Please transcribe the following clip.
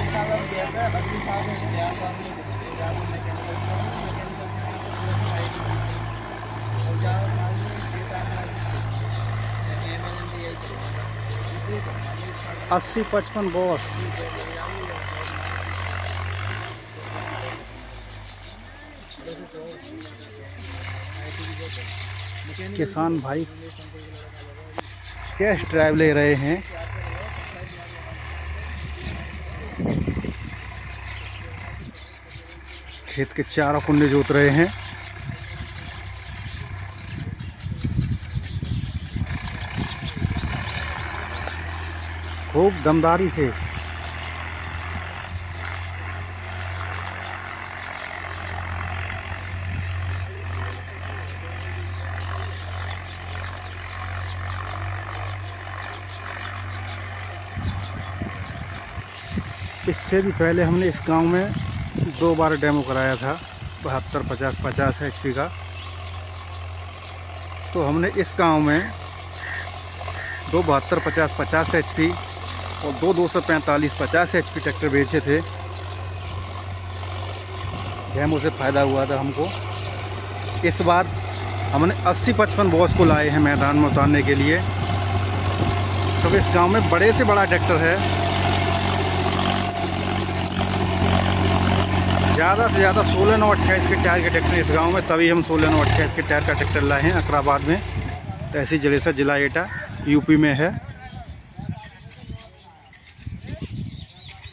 अस्सी 55 बॉस। किसान भाई टेस्ट ड्राइव ले रहे हैं। खेत के चारों कुंडे जोत रहे हैं। खूब दमदारी से। इससे भी पहले हमने इस गांव में 2 बार डेमो कराया था 72-50 HP का। तो हमने इस गांव में 2 72-50 HP और 2 245-50 HP ट्रैक्टर बेचे थे। डेमो से फ़ायदा हुआ था हमको। इस बार हमने 80-55 बॉस को लाए हैं मैदान में उतारने के लिए। तो इस गांव में बड़े से बड़ा ट्रैक्टर है। ज़्यादा से ज़्यादा 16 9 28 के टायर के ट्रैक्टर इस गांव में, तभी हम 16 9 28 के टायर का ट्रैक्टर लाए हैं। अकराबाद में, तहसील जलेसर, जिला एटा, यूपी में है।